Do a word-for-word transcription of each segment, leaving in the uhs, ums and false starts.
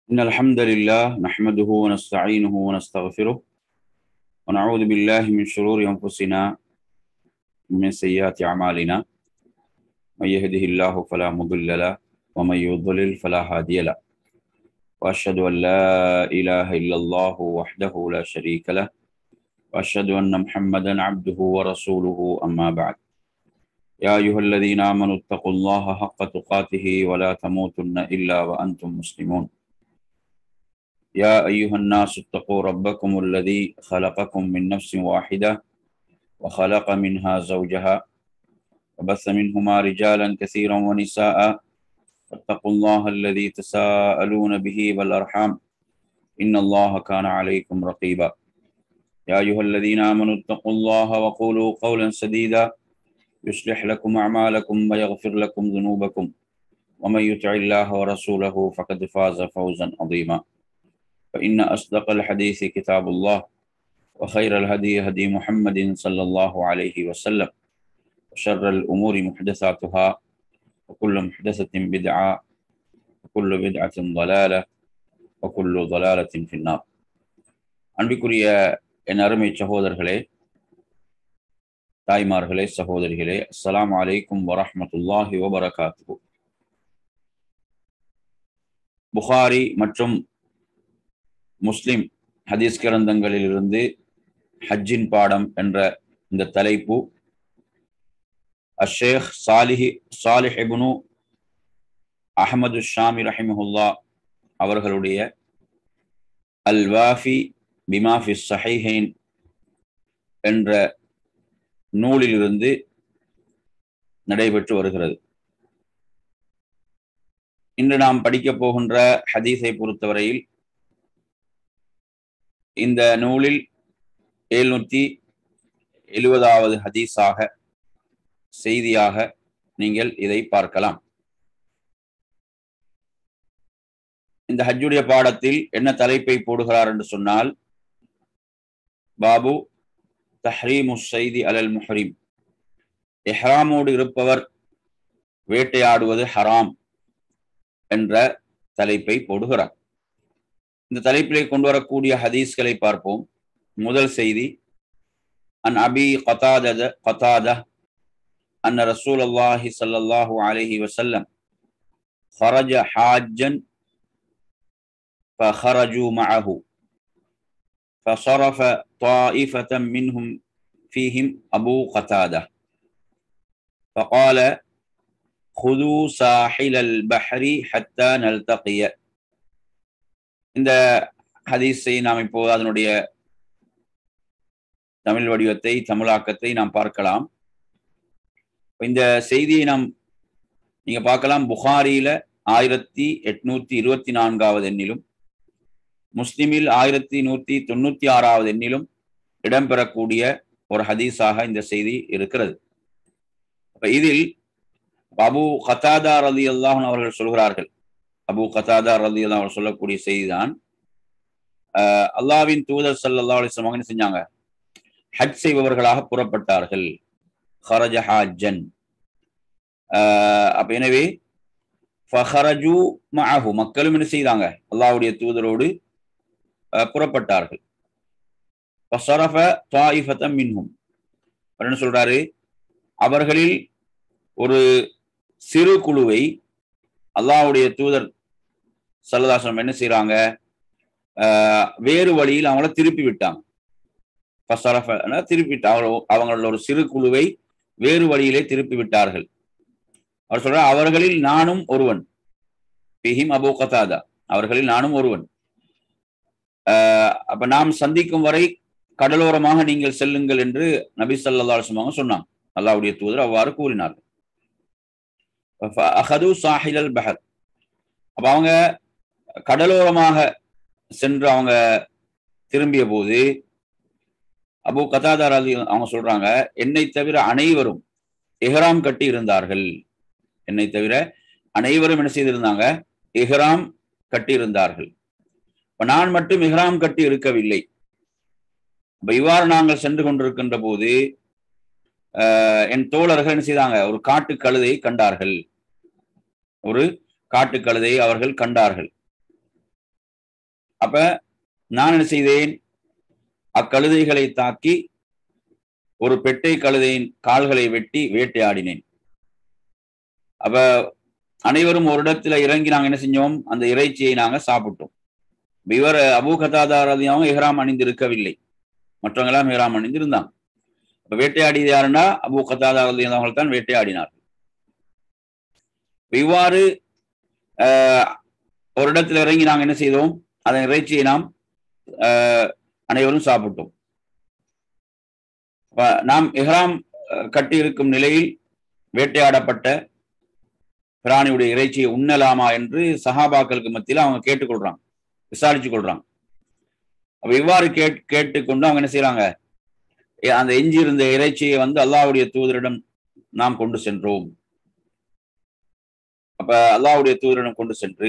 إن الحمد لله نحمده ونستعينه ونستغفره ونعوذ بالله من شرور أنفسنا ومن سيئات أعمالنا من يهده الله فلا مضل له ومن يضلل فلا هادي له وأشهد أن لا إله إلا الله وحده لا شريك له وأشهد أن محمدا عبده ورسوله أما بعد يا أيها الذين آمنوا اتقوا الله حق تقاته ولا تموتن إلا وأنتم مسلمون يا أيها الناس اتقوا ربكم الذي خلقكم من نفس واحدة وخلق منها زوجها وبث منهما رجالا كثيرا ونساء واتقوا الله الذي تساءلون به والأرحام إن الله كان عليكم رقيبا يا أيها الذين آمنوا اتقوا الله وقولوا قولا سديدا يصلح لكم أعمالكم ويغفر لكم ذنوبكم ومن يطع الله ورسوله فقد فاز فوزا عظيما فإن أصدق الحديث كتاب الله وخير الهدي هدي محمد صلى الله عليه وسلم وشر الأمور محدثاتها وكل محدثة بدعة وكل بدعة ضلالة وكل ضلالة في النار. அன்பிற்குரிய என் அருமை சகோதரர்களே, தாய்மார்களே, சகோதரிகளே, அஸ்ஸலாமு அலைக்கும் வரஹ்மத்துல்லாஹி வபரகாத்துஹு. புகாரி மற்றும் முஸ்லிம் ஹதீஸ் கிரந்தங்களிலிருந்து ஹஜ்ஜின் பாடம் என்ற இந்த தலைப்பு அஷேக் சாலிஹி சாலிஹ் இப்னு அஹ்மது ஷாமி ரஹிமஹுல்லா அவர்களுடைய அல் வாஃபி பிமா ஃபி ஸஹீஹைன் என்ற நூலிலிருந்து நடைபெற்று வருகிறது. இன்று நாம் படிக்கப் போகின்ற ஹதீஸை பொறுத்தவரையில் இந்த நூலில் எழுநூற்றி எழுபதாவது ஹதீஸாக செய்தியாக நீங்கள் இதை பார்க்கலாம். இந்த ஹஜ்ஜுடைய பாடத்தில் என்ன தலைப்பை போடுகிறார் என்று சொன்னால், பாபு தஹ்ரீமு ஸைதி அலல் முஹ்ரிம், இஹ்ராமோடு இருப்பவர் வேட்டையாடுவது ஹராம் என்ற தலைப்பை போடுகிறார். இந்த தலைப்பிலே கொண்டு வரக்கூடிய ஹதீஸ்களை பார்ப்போம். முதல் செய்தி, அன் அபி கதாத கதாத அன்ன ரசூலுல்லாஹி ஸல்லல்லாஹு அலைஹி வஸல்லம் خرج حاجا فخرجوا معه فصرف طائفة منهم فيهم أبو قتادة فقال خذوا ساحل البحر حتى نلتقي. இந்த ஹதீஸை நாம் இப்போது அதனுடைய தமிழ் வடிவத்தை, தமிழாக்கத்தை நாம் பார்க்கலாம். இந்த செய்தியை நாம் நீங்க பார்க்கலாம். புகாரியில ஆயிரத்தி எட்நூத்தி இருபத்தி நான்காவது எண்ணிலும், முஸ்லிமில் ஆயிரத்தி நூத்தி தொண்ணூத்தி ஆறாவது எண்ணிலும் இடம்பெறக்கூடிய ஒரு ஹதீஸாக இந்த செய்தி இருக்கிறது. இதில் அபூ கதாதா ரலியல்லாஹு அன்ஹு அவர்கள் சொல்கிறார்கள். அபூ கதாதா ரலியல்லாஹு அன்ஹு சொல்லக்கூடிய செய்திதான், அல்லாஹ்வின் தூதர் ஸல்லல்லாஹு அலைஹி வஸல்லம் என்ன செஞ்சாங்க? ஹஜ் செய்பவர்களாக புறப்பட்டார்கள். ஹரஜ ஹாஜ்ஜன். அப்ப எனவே ஃபஹரஜு மஅஹு, மக்களும் என்ன செய்தாங்க? அல்லாஹ்வுடைய தூதரோடு புறப்பட்டார்கள். ஃபஸரஃப தாயிஃபத்தம் மின்ஹும், என்ன சொல்றாரு? அவர்களில் ஒரு சிறு குழுவை அல்லாஹ்வுடைய தூதர் ஸல்லல்லாஹு அலைஹி வஸல்லம் என்ன செய்யறாங்க? வேறு வழியில் அவங்கள திருப்பி விட்டாங்க. திருப்பி அவங்களோட ஒரு சிறு குழுவை வேறு வழியிலே திருப்பி விட்டார்கள். அவர் சொல்ற, அவர்களில் நானும் ஒருவன். பிஹிம் அபூ கதாதா, அவர்களில் நானும் ஒருவன். அப்ப நாம் சந்திக்கும் வரை கடலோரமாக நீங்கள் செல்லுங்கள் என்று நபி ஸல்லல்லாஹு அலைஹி வஸல்லம் சொன்னாங்க. அல்லாஹ்வுடைய தூதர் அவ்வாறு கூறினார்கள். அஹது சாஹிலல் பஹர், அப்ப அவங்க கடலோரமாக சென்று அவங்க திரும்பிய போது அபூ கதாதா ரலியல்லாஹு அவங்க சொல்றாங்க, என்னை தவிர அனைவரும் இஹ்ராம் கட்டி இருந்தார்கள். என்னை தவிர அனைவரும் என்ன செய்திருந்தாங்க? இஹ்ராம் கட்டி இருந்தார்கள். நான் மட்டும் இஹ்ராம் கட்டி இருக்கவில்லை. அப்ப இவ்வாறு நாங்கள் சென்று கொண்டிருக்கின்ற போது என் தோழர்கள் என்ன செய்தாங்க? ஒரு காட்டு கழுதையை கண்டார்கள். ஒரு காட்டு கழுதையை அவர்கள் கண்டார்கள். அப்ப நான் என்ன செய்தேன், அக்கழுதைகளை தாக்கி ஒரு பெட்டை கழுதையின் கால்களை வெட்டி வேட்டையாடினேன். அப்ப அனைவரும் ஒரு இடத்துல இறங்கி நாங்க என்ன செஞ்சோம், அந்த இறைச்சியை நாங்க சாப்பிட்டோம். இவர் அபூ கதாதா ரலியல்லாஹு இஹ்ராம் அணிந்திருக்கவில்லை, மற்றவங்க எல்லாம் இஹ்ராம் அணிந்திருந்தாங்க. வேட்டையாடியது யாருன்னா அபூ கதாதா ரலியல்லாஹு தான் வேட்டையாடினார். இவ்வாறு அஹ் ஒரு இடத்துல இறங்கி நாங்க என்ன செய்தோம், அதன் இறைச்சியை நாம் அஹ் அனைவரும் சாப்பிட்டோம். நாம் இஹ்ராம் கட்டி இருக்கும் நிலையில் வேட்டையாடப்பட்ட பிராணியுடைய இறைச்சியை உண்ணலாமா என்று சஹாபாக்களுக்கு மத்தியில் அவங்க கேட்டுக்கொள்றாங்க, விசாரிச்சு கொள்றாங்க. அப்ப இவ்வாறு கேட் கேட்டுக்கொண்டு அவங்க என்ன செய்யறாங்க, அந்த எஞ்சி இருந்த இறைச்சியை வந்து அல்லாஹ்வுடைய தூதரிடம் நாம் கொண்டு சென்றோம். அப்ப அல்லாஹ்வுடைய தூதரிடம் கொண்டு சென்று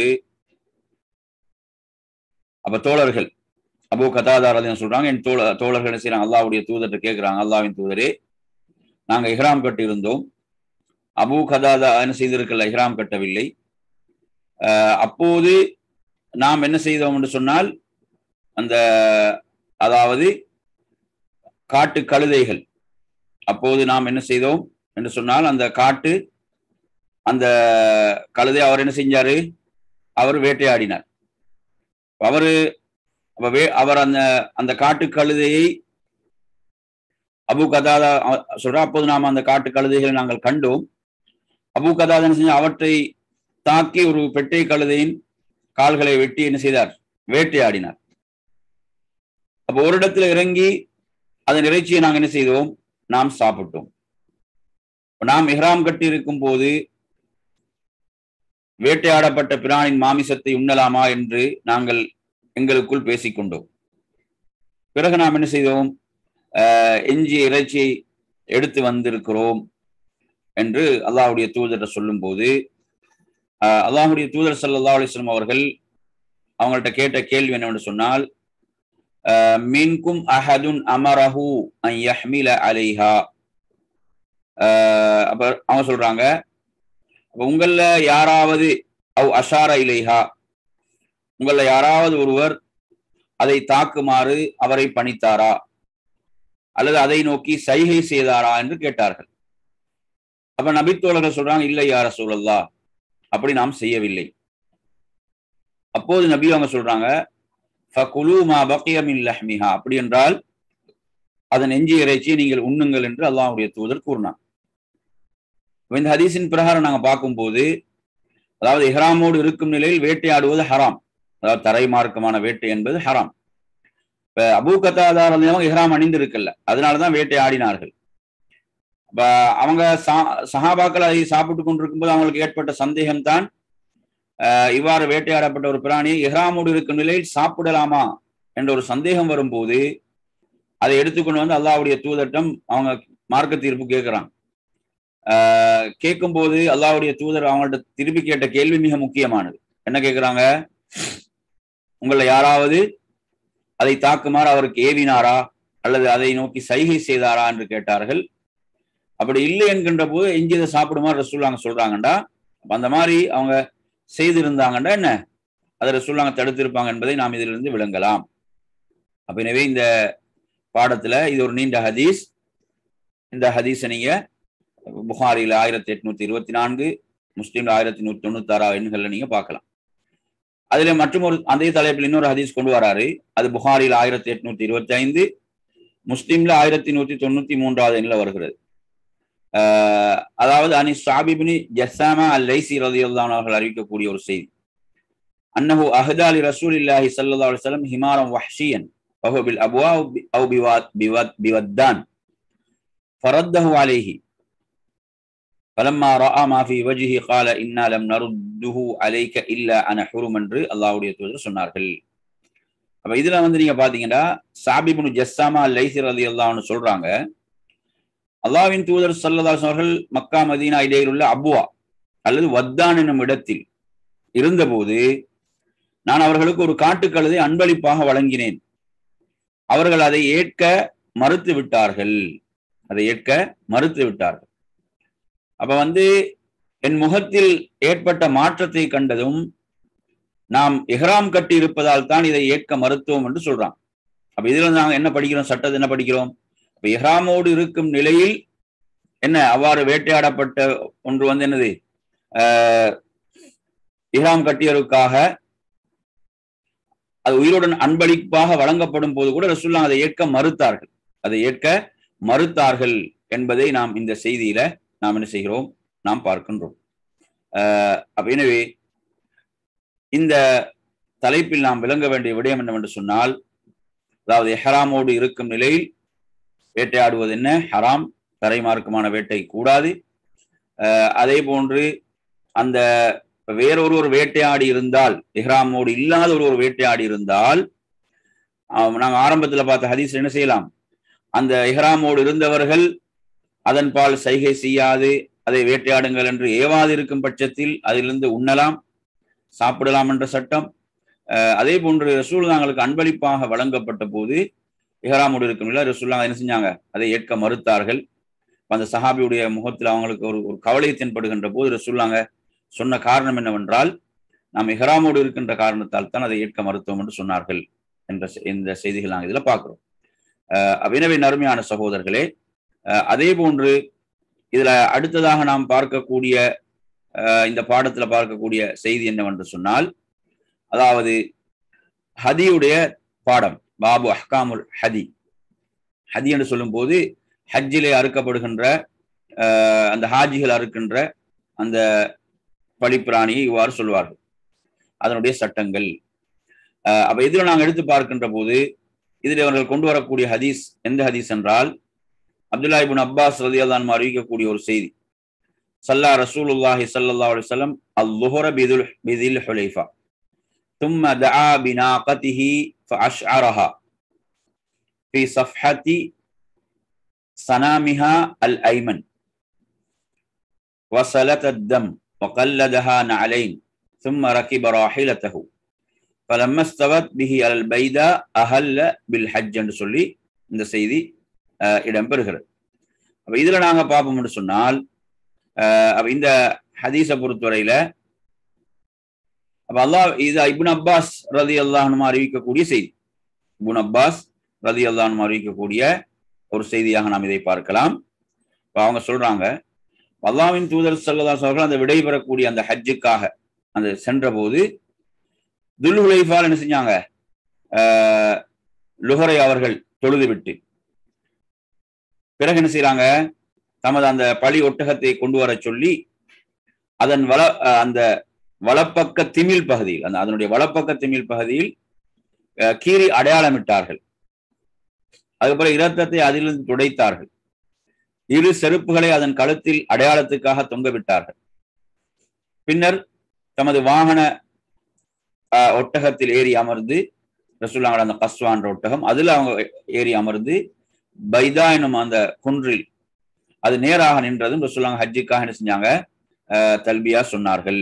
அப்ப தோழர்கள் அபூ கதாதா ரலியல்லாஹு சொல்றாங்க, என் தோழ தோழர்கள் என்ன செய்யறாங்க, அல்லாஹ்வுடைய தூதர்கிட்ட கேட்கிறாங்க, அல்லாஹ்வின் தூதரே, நாங்க இஹ்ராம் கட்டி இருந்தோம், அபூ கதாதா என்ன செய்திருக்கல, இஹ்ராம் கட்டவில்லை. அப்போது நாம் என்ன செய்தோம் என்று சொன்னால், அந்த அதாவது காட்டு கழுதைகள், அப்போது நாம் என்ன செய்தோம் என்று சொன்னால், அந்த காட்டு அந்த கழுதை அவர் என்ன செஞ்சாரு, அவர் வேட்டையாடினார். அவரு அவர் அந்த அந்த காட்டு கழுதையை அபூ கதாதா சொல்ற, அப்போது நாம் அந்த காட்டு கழுதைகளை நாங்கள் கண்டோம். அபூ கதாதா என்ன செஞ்ச, அவற்றை தாக்கி ஒரு பெட்டை கழுதையின் கால்களை வெட்டி என்ன செய்தார், வேட்டையாடினார். அப்ப ஒரு இடத்துல இறங்கி அதன் இறைச்சியை நாங்கள் என்ன செய்தோம், நாம் சாப்பிட்டோம். நாம் இஹ்ராம் கட்டி இருக்கும் போது வேட்டையாடப்பட்ட பிராணின் மாமிசத்தை உண்ணலாமா என்று நாங்கள் எங்களுக்குள் பேசிக்கொண்டோம். பிறகு நாம் என்ன செய்தோம், அஹ் எஞ்சிய இறைச்சியை எடுத்து வந்திருக்கிறோம் என்று அல்லாஹ்வுடைய தூதர் சொல்லும் போது, அஹ் அல்லாஹ்வுடைய தூதர் ஸல்லல்லாஹு அலைஹி வஸல்லம் அவர்கள் அவங்கள்ட்ட கேட்ட கேள்வி என்னவென்று சொன்னால், மின்கும் அஹதுன் அமரஹு அன் யஹ்மில அலைஹா. அப்ப அவங்க சொல்றாங்க, உங்கள யாராவது அவ் அஷார இலைஹா, உங்கள யாராவது ஒருவர் அதை தாக்குமாறு அவரை பணித்தாரா அல்லது அதை நோக்கி சைகை செய்தாரா என்று கேட்டார்கள். அப்ப நபித்தோழர்கள் சொல்றாங்க, இல்லை யா ரசூலல்லாஹ், அப்படி நாம் செய்யவில்லை. அப்போது நபி அவங்க சொல்றாங்க, ஃபகுலு மா பகிய மின் லஹ்மிஹா, அப்படி என்றால் அதன் எஞ்சிய இறைச்சியை நீங்கள் உண்ணுங்கள் என்று அல்லாஹ்வுடைய தூதர் கூறினார். இந்த ஹதீஸின் பிரகாரம் நாங்க பார்க்கும்போது, அதாவது இஹ்ராமோடு இருக்கும் நிலையில் வேட்டையாடுவது ஹராம், அதாவது தரை மார்க்கமான வேட்டை என்பது ஹராம். இப்ப அபூ கதாதா ரலியல்லாஹு இஹ்ராம் அணிந்திருக்கல, அதனாலதான் வேட்டை ஆடினார்கள். அப்ப அவங்க சஹாபாக்கள் அதை சாப்பிட்டு கொண்டிருக்கும் போது அவங்களுக்கு ஏற்பட்ட சந்தேகம் தான், அஹ் இவ்வாறு வேட்டையாடப்பட்ட ஒரு பிராணியை இஹ்ராமோடு இருக்கும் நிலையில் சாப்பிடலாமா என்ற ஒரு சந்தேகம் வரும்போது அதை எடுத்துக்கொண்டு வந்து அல்லாஹ்வுடைய தூதரிடம் அவங்க மார்க்க தீர்ப்பு கேட்கிறாங்க. ஆஹ் கேட்கும் போது அல்லாஹ்வுடைய தூதர் அவங்கள்ட்ட திருப்பி கேட்ட கேள்வி மிக முக்கியமானது. என்ன கேட்கிறாங்க, உங்களை யாராவது அதை தாக்குமாறு அவருக்கு ஏவினாரா அல்லது அதை நோக்கி சைகை செய்தாரா என்று கேட்டார்கள். அப்படி இல்லை என்கின்ற போது எஞ்சியதை சாப்பிடுமாறு ரசூலுல்லாஹ் சொல்றாங்கண்டா, அந்த மாதிரி அவங்க செய்திருந்தாங்கண்டா என்ன, அதை ரசூலுல்லாஹ் தடுத்திருப்பாங்க என்பதை நாம் இதிலிருந்து விளங்கலாம். அப்ப எனவே இந்த பாடத்துல இது ஒரு நீண்ட ஹதீஸ். இந்த ஹதீஸை நீங்க புகாரில ஆயிரத்தி எட்நூத்தி இருபத்தி நான்கு, முஸ்லீம்ல ஆயிரத்தி நூத்தி தொண்ணூத்தி ஆறாவது எண்கள்ல நீங்க பார்க்கலாம். அதுல மற்றும் ஒரு அதே தலைப்பில் இன்னொரு ஹதீஸ் கொண்டு வராரு. அது புகாரில ஆயிரத்தி எட்நூத்தி இருபத்தி ஐந்து, முஸ்லீம்ல ஆயிரத்தி நூத்தி தொண்ணூத்தி மூன்றாவது எண்ணில் வருகிறது. ஆஹ் அதாவது அனி ஸாபிப்னி ஜஸ்ஸாமா அல்-லைஸி ரலியல்லாஹு அன்ஹு அவர்கள் அறிவிக்கக்கூடிய ஒரு செய்தி, அன்னஹு அஹ்தா லி ரசூலில்லாஹி ஸல்லல்லாஹு அலைஹி வஸல்லம் ஹிமாரன் வஹ்ஷியன் வஹுவ பில் அப்வா அவ் பிவத்தான் ஃபரத்தஹு அலைஹி فلما راى ما في وجهه قال انا لم نرده عليك الا انا حرم என்று அல்லாஹ்வுடைய தூதர் சொன்னார்கள். அப்ப இதுல வந்து நீங்க பாத்தீங்கன்னா ஸாபி இப்னு ஜஸ்ஸாமா அல்-லைஸி ரலியல்லாஹு அன்ஹு சொல்றாங்க, அல்லாஹ்வின் தூதர் ஸல்லல்லாஹு அலைஹி வஸல்லம் மக்கா மதீனா இடையில் உள்ள அப்வா அல்லது வத்தான் என்னும் இடத்தில் இருந்தபோது நான் அவர்களுக்கு ஒரு காட்டுக்கழுதை அன்பளிப்பாக வழங்கினேன். அவர்கள் அதை ஏற்க மறுத்து விட்டார்கள் அதை ஏற்க மறுத்து விட்டார்கள். அப்ப வந்து என் முகத்தில் ஏற்பட்ட மாற்றத்தை கண்டதும் நாம் இஹ்ராம் கட்டி இருப்பதால் தான் இதை ஏற்க மறுத்தோம் என்று சொல்றான். அப்ப இதுல நாங்க என்ன படிக்கிறோம்? சட்டத்தை என்ன படிக்கிறோம்? இப்ப இஹ்ராமோடு இருக்கும் நிலையில் என்ன அவ்வாறு வேட்டையாடப்பட்ட ஒன்று வந்து என்னது, ஆஹ் இஹ்ராம் கட்டியருக்காக அது உயிருடன் அன்பளிப்பாக வழங்கப்படும் போது கூட ரசூலுல்லாஹ் அதை ஏற்க மறுத்தார்கள் அதை ஏற்க மறுத்தார்கள் என்பதை நாம் இந்த செய்தியில நாம் என்ன செய்கிறோம்? நாம் பார்க்கின்றோம். ஆஹ் எனவே இந்த தலைப்பில் நாம் விளங்க வேண்டிய விடயம் என்னவென்று சொன்னால், அதாவது இஹ்ராமோடு இருக்கும் நிலையில் வேட்டையாடுவது என்ன? ஹராம், தரைமார்க்கமான வேட்டை கூடாது. அஹ் அதே போன்று அந்த வேறொரு ஒரு வேட்டையாடி இருந்தால், இஹ்ராமோடு இல்லாத ஒரு ஒரு வேட்டையாடி இருந்தால், நாங்கள் ஆரம்பத்தில் பார்த்த ஹதீஸ் என்ன செய்யலாம்? அந்த இஹ்ராமோடு இருந்தவர்கள் அதன் பால் சைகை செய்யாது அதை வேட்டையாடுங்கள் என்று ஏவாது இருக்கும் பட்சத்தில் அதிலிருந்து உண்ணலாம், சாப்பிடலாம் என்ற சட்டம். அதே போன்று ரசூலுல்லாஹ்வுக்கு அன்பளிப்பாக வழங்கப்பட்ட போது இஹ்ராமோடு இருக்கும் நிலை ரசூலுல்லாஹ் என்ன செஞ்சாங்க? அதை ஏற்க மறுத்தார்கள். அந்த சஹாபியுடைய முகத்தில் அவங்களுக்கு ஒரு ஒரு கவலை தென்படுகின்ற போது ரசூலுல்லாஹ் சொன்ன காரணம் என்னவென்றால், நாம் இஹ்ராமோடு இருக்கின்ற காரணத்தால் தான் அதை ஏற்க மறுத்தோம் என்று சொன்னார்கள் என்ற இந்த செய்திகள் நாங்கள் இதில் பார்க்கிறோம். அஹ் எனவே நறுமையான சகோதரர்களே, அதே போன்று இதுல அடுத்ததாக நாம் பார்க்கக்கூடிய இந்த பாடத்துல பார்க்கக்கூடிய செய்தி என்னவென்று சொன்னால், அதாவது ஹதியுடைய பாடம், பாபு அஹ்காமுல் ஹதி. ஹதி என்று சொல்லும் போது ஹஜ்ஜிலே அறுக்கப்படுகின்ற அந்த ஹாஜிகள் அறுக்கின்ற அந்த பலிப்பிராணியை இவ்வாறு சொல்வார்கள், அதனுடைய சட்டங்கள். அப்ப இதில் நாங்கள் எடுத்து பார்க்கின்ற போது இதில் அவர்கள் கொண்டு வரக்கூடிய ஹதீஸ் எந்த ஹதீஸ் என்றால், அப்துல்லா இப்னு அப்பாஸ் ரலியல்லாஹு அன்ஹு அறிவிக்கக்கூடிய ஒரு செய்தி. சல்லா ரசூலுல்லாஹி ஸல்லல்லாஹு அலைஹி வஸல்லம் அல்-லுஹ்ர பிதுல் பிதில் ஹுலைஃபா ثم دعا بناقته فأشعرها في صفحة صنامها الأيمن وسلت الدم وقلدها نعلين ثم ركب راحلته فلما استوت به على البيداء أهل بالحج என்று சொல்லி இந்த செய்தி இடம்பெறுகிறது. அப்ப இதுல நாங்க பார்ப்போம் என்று சொன்னால், அஹ் இந்த ஹதீஸை பொறுத்தவரையில அப்ப அல்லாஹ் இது இப்னு அப்பாஸ் ரலியல்லாஹு அன்ஹு அறிவிக்கக்கூடிய செய்தி. இப்னு அப்பாஸ் ரலியல்லாஹு அன்ஹு அறிவிக்கக்கூடிய ஒரு செய்தியாக நாம் இதை பார்க்கலாம். அவங்க சொல்றாங்க, அல்லாஹ்வின் தூதர் ஸல்லல்லாஹு அலைஹி வஸல்லம் அந்த விடை பெறக்கூடிய அந்த ஹஜ்ஜுக்காக அந்த சென்ற போது துல் ஹுலைஃபால் என்ன செஞ்சாங்க? அஹ் லுஹரை அவர்கள் தொழுது விட்டு பிறகு என்ன செய்யறாங்க? தமது அந்த பழி ஒட்டகத்தை கொண்டு வர சொல்லி அதன் வள அந்த வலப்பக்க திமிழ் பகுதியில் அந்த அதனுடைய வலப்பக்க திமிழ் பகுதியில் கீறி அடையாளமிட்டார்கள். அதுபோல இரத்தத்தை அதிலிருந்து துடைத்தார்கள். இரு செருப்புகளை அதன் கழுத்தில் அடையாளத்துக்காக தொங்க விட்டார்கள். பின்னர் தமது வாகன ஒட்டகத்தில் ஏறி அமர்ந்து, ரசூலுல்லாஹ் அந்த கஸ்வா என்ற ஒட்டகம், அதுல அவங்க ஏறி அமர்ந்து பைதா எனும் அந்த குன்றில் அது நேராக நின்றதும் ரசூலுல்லாஹ் ஹஜ்ஜுக்காக என்ன செஞ்சாங்க? தல்பியா சொன்னார்கள்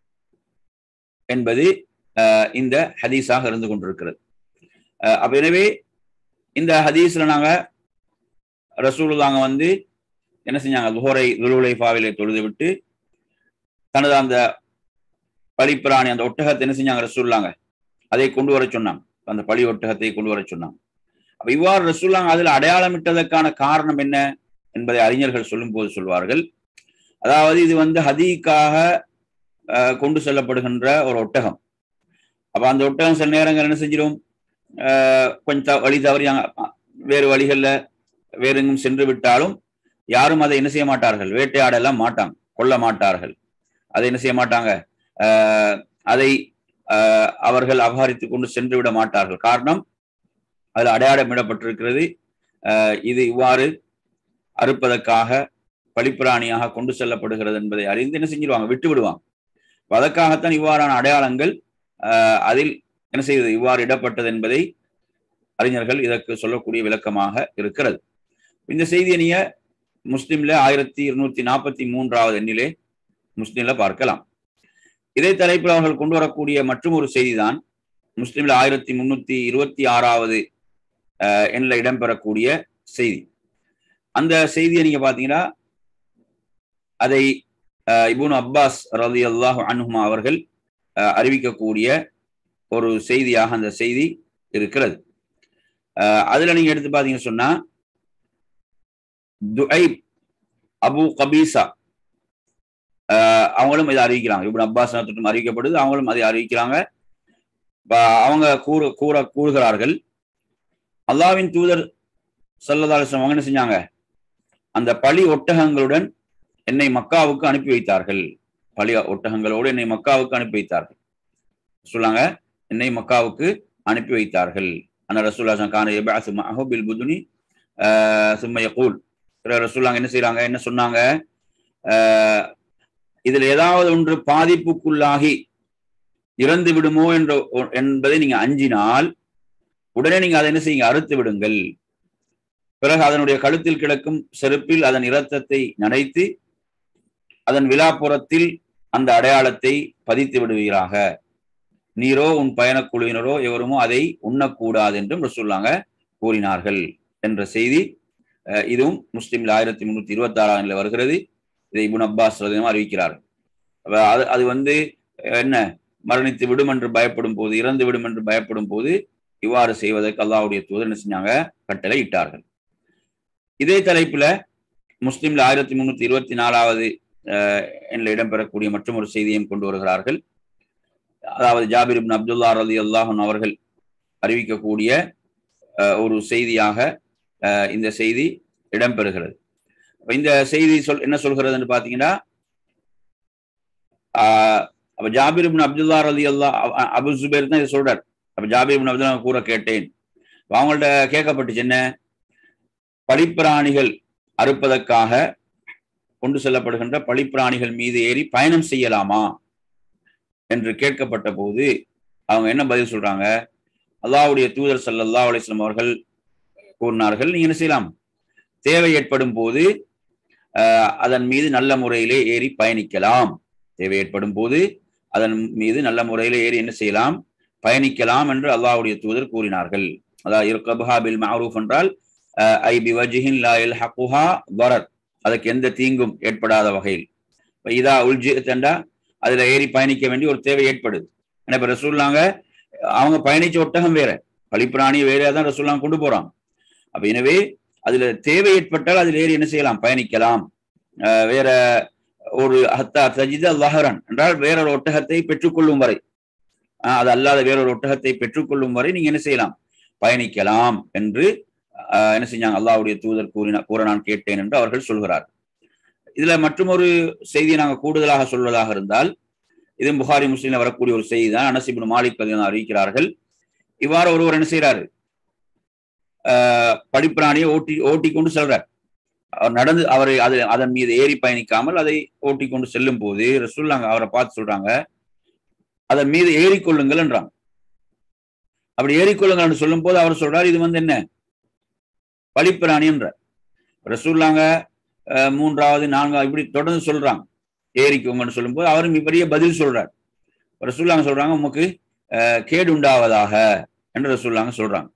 என்பது இந்த ஹதீஸாக இருந்து கொண்டிருக்கிறது. அப்ப எனவே இந்த ஹதீஸ்ல நாங்க ரசூலுல்லாஹ் வந்து என்ன செஞ்சாங்க? லுஹரை துல் ஹுலைஃபாவிலே தொழுது விட்டு தனது அந்த பலிப்பிராணி அந்த ஒட்டகத்தை என்ன செஞ்சாங்க? ரசூலுல்லாஹ் அதை கொண்டு வர சொன்னாங்க, அந்த பழி ஒட்டகத்தை கொண்டு வர சொன்னாங்க. அப்ப இவ்வாறு ரசூலுல்லாஹ் அதில் அடையாளமிட்டதற்கான காரணம் என்ன என்பதை அறிஞர்கள் சொல்லும் போது சொல்வார்கள், அதாவது இது வந்து ஹதிக்காக கொண்டு செல்லப்படுகின்ற ஒரு ஒட்டகம். அப்ப அந்த ஒட்டகம் சில நேரங்கள் என்ன செஞ்சிடும்? கொஞ்சம் வழி தவறி வேறு வழிகள்ல வேற எங்கும் சென்று விட்டாலும் யாரும் அதை என்ன செய்ய மாட்டார்கள்? வேட்டையாடலாம் மாட்டாங்க, கொல்ல மாட்டார்கள். அதை என்ன செய்ய மாட்டாங்க? அஹ் அதை அஹ் அவர்கள் அபகரித்து கொண்டு சென்று விட மாட்டார்கள். காரணம், அதில் அடையாளமிடப்பட்டிருக்கிறது. அஹ் இது இவ்வாறு அறுப்பதற்காக பலிப்பிராணியாக கொண்டு செல்லப்படுகிறது என்பதை அறிந்து என்ன செஞ்சிருவாங்க? விட்டு விடுவாங்க. அதற்காகத்தான் இவ்வாறான அடையாளங்கள் அஹ் அதில் என்ன செய்வது? இவ்வாறு இடப்பட்டது என்பதை அறிஞர்கள் இதற்கு சொல்லக்கூடிய விளக்கமாக இருக்கிறது. இந்த செய்தியை நீங்க முஸ்லிம்ல ஆயிரத்தி இருநூத்தி நாற்பத்தி மூன்றாவது எண்ணிலே முஸ்லிம்ல பார்க்கலாம். இதே தலைப்பில் அவர்கள் கொண்டு வரக்கூடிய மற்றும் ஒரு செய்திதான் முஸ்லிம்ல ஆயிரத்தி முன்னூத்தி இருபத்தி ஆறாவது அஹ் எண்ணில் இடம்பெறக்கூடிய செய்தி. அந்த செய்தியை நீங்க பாத்தீங்கன்னா அதை இப்னு அப்பாஸ் ரலியல்லாஹு அன்ஹுமா அவர்கள் அறிவிக்கக்கூடிய ஒரு செய்தியாக அந்த செய்தி இருக்கிறது. அதுல நீங்க எடுத்து பாத்தீங்கன்னு சொன்னா துஐப் அபு கபீசா அவங்களும் இதை அறிவிக்கிறாங்க. இப்னு அப்பாஸ் தொட்டும் அறிவிக்கப்படுது, அவங்களும் அதை அறிவிக்கிறாங்க. அவங்க கூற கூற கூறுகிறார்கள், அல்லாஹ்வின் தூதர் ஸல்லல்லாஹு அலைஹி வஸல்லம் அவங்க என்ன செஞ்சாங்க, அந்த பலி ஒட்டகங்களுடன் என்னை மக்காவுக்கு அனுப்பி வைத்தார்கள். பலி ஒட்டகங்களோடு என்னை மக்காவுக்கு அனுப்பி வைத்தார்கள் சொல்லாங்க. என்னை மக்காவுக்கு அனுப்பி வைத்தார்கள். அந்த ரசூலுல்லாஹி கான யபஅஸு மஅஹு பில் புதுனி சும்ம யகூல். ரசூலுல்லாஹி என்ன செய்றாங்க, என்ன சொன்னாங்க, இதில் ஏதாவது ஒன்று பாதிப்புக்குள்ளாகி இறந்து விடுமோ என்ற என்பதை நீங்க அஞ்சினால் உடனே நீங்க அதை என்ன செய்யுங்க, அறுத்து விடுங்கள். பிறகு அதனுடைய கழுத்தில் கிடக்கும் செருப்பில் அதன் இரத்தத்தை நனைத்து அதன் விழாப்புறத்தில் அந்த அடையாளத்தை பதித்து விடுவீராக. நீரோ உன் பயணக்குழுவினரோ எவருமோ அதை உண்ணக்கூடாது என்றும் ரசூலுல்லாஹ் கூறினார்கள் என்ற செய்தி இதுவும் முஸ்லிமில் ஆயிரத்தி முன்னூத்தி இருபத்தி ஆறாம் வருகிறது. இதை இப்னு அப்பாஸ் ரலியல்லாஹு அறிவிக்கிறார்கள். அது அது வந்து என்ன, மரணித்து விடும் என்று பயப்படும் போது, இறந்து விடும் என்று பயப்படும் போது இவ்வாறு செய்வதற்கு அல்லாஹ்வுடைய தூதர் என்ன செஞ்சாங்க, கட்டளை இட்டார்கள். இதே தலைப்புல முஸ்லிம்ல ஆயிரத்தி முன்னூத்தி இருபத்தி நாலாவது என்ற இடம்பெறக்கூடிய மற்றும் ஒரு செய்தியையும் கொண்டு வருகிறார்கள். அதாவது ஜாபிர் இப்னு அப்துல்லா ரலியல்லாஹு அன்ஹு அவர்கள் அறிவிக்கக்கூடிய ஒரு செய்தியாக இந்த செய்தி இடம்பெறுகிறது. இந்த செய்தி சொல் என்ன சொல்கிறது என்று பாத்தீங்கன்னா, அப்ப ஜாபிர் இப்னு அப்துல்லா ரலியல்லாஹு அபு ஜுபைர் தான் இதை சொல்றார். அப்ப ஜாபிர் இப்னு அப்துல்லா கூற கேட்டேன், அவங்கள்ட்ட கேட்கப்பட்டுச்சு என்ன, பழிப்பிராணிகள் அறுப்பதற்காக கொண்டு செல்லப்படுகின்ற பழிப்பிராணிகள் மீது ஏறி பயணம் செய்யலாமா என்று கேட்கப்பட்ட போது அவங்க என்ன பதில் சொல்றாங்க, அல்லாஹ்வுடைய தூதர் ஸல்லல்லாஹு அலைஹி வஸல்லம் அவர்கள் கூறினார்கள், நீங்க என்ன செய்யலாம், தேவை ஏற்படும் போது அதன் மீது நல்ல முறையிலே ஏறி பயணிக்கலாம். தேவை ஏற்படும் போது அதன் மீது நல்ல முறையிலே ஏறி என்ன செய்யலாம், பயணிக்கலாம் என்று அல்லாஹ்வுடைய தூதர் கூறினார்கள். அதாவது இர்கபஹா பில் மஅரூஃப் என்றால் ஐ பிவஜ்ஹின் லா யல்ஹகுஹா தரர், அதுக்கு எந்த தீங்கும் ஏற்படாத வகையில். இதா உல்ஜிஅத் அதுல ஏறி பயணிக்க வேண்டிய ஒரு தேவை ஏற்படுது. ஏன்னா இப்ப ரசூலுல்லாஹ் அவங்க பயணிச்ச ஒட்டகம் வேற, பழிப்பிராணி வேற தான் ரசூலுல்லாஹ் கொண்டு போறாங்க. அப்ப எனவே அதுல தேவை ஏற்பட்டால் அதில் ஏறி என்ன செய்யலாம், பயணிக்கலாம். வேற ஒரு ஹத்தா தஜித லஹரன் என்றால் வேறொரு ஒட்டகத்தை பெற்றுக்கொள்ளும் வரை, அது அல்லாத வேறொரு ஒட்டகத்தை பெற்றுக்கொள்ளும் வரை நீங்க என்ன செய்யலாம், பயணிக்கலாம் என்று என்ன செஞ்சாங்க, அல்லாஹ்வுடைய தூதர் கூறின கூற நான் கேட்டேன் என்று அவர்கள் சொல்கிறார். இதுல மற்றும் ஒரு செய்தியை நாங்கள் கூடுதலாக சொல்வதாக இருந்தால், இது புகாரி முஸ்லிம்ல வரக்கூடிய ஒரு செய்தி தான். அனஸ் இப்னு மாலிக் ரலியல்லாஹு அறிவிக்கிறார்கள், இவ்வாறு ஒருவர் என்ன செய்யறாரு, படிப்பிராணியை ஓட்டி ஓட்டி கொண்டு செல்றார். அவர் நடந்து அவரை அது அதன் மீது ஏறி பயணிக்காமல் அதை ஓட்டி கொண்டு செல்லும் போது ரசூலுல்லாஹ் அவரை பார்த்து சொல்றாங்க, அதன் மீது ஏறிக்கொள்ளுங்கள் என்றாங்க. அப்படி ஏறிக்கொள்ளுங்கள் என்று சொல்லும் போது அவர் சொல்றார், இது வந்து என்ன, பழிப்பிராணி என்ற. ரசூலுல்லாஹ் மூன்றாவது நான்காவது இப்படி தொடர்ந்து சொல்றாங்க, ஏறிக்கோங்கன்னு சொல்லும் போது அவரும் இப்படியே பதில் சொல்றார். ரசூலுல்லாஹ் சொல்றாங்க, உமக்கு கேடு உண்டாவதாக என்று ரசூலுல்லாஹ் சொல்றாங்க.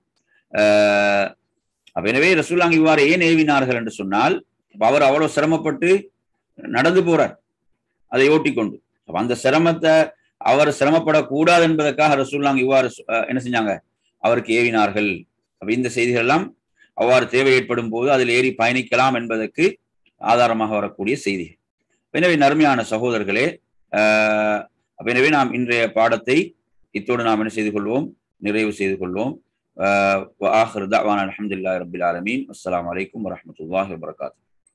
அப்ப எனவே ரசூலுல்லாஹ் இவ்வாறு ஏன் ஏவினார்கள் என்று சொன்னால், அவர் அவ்வளவு சிரமப்பட்டு நடந்து போறார் அதை ஓட்டிக்கொண்டு. அந்த சிரமத்தை அவர் சிரமப்படக்கூடாது என்பதற்காக ரசூலுல்லாஹ் இவ்வாறு என்ன செஞ்சாங்க, அவருக்கு ஏவினார்கள். அப்ப இந்த செய்திகள் எல்லாம் அவ்வாறு தேவை ஏற்படும் போது அதில் ஏறி பயணிக்கலாம் என்பதற்கு ஆதாரமாக வரக்கூடிய செய்தி. எனவே நறுமையான சகோதரர்களே, அஹ் எனவே நாம் இன்றைய பாடத்தை இத்தோடு நாம் என்ன செய்து கொள்வோம், நிறைவு செய்து கொள்வோம். ஆஹிரு தஅவானா அல்ஹம்துலில்லாஹி ரப்பில் ஆலமீன். அஸ்ஸலாமு அலைக்கும் வரஹ்மத்துல்லாஹி வபரகாத்துஹு.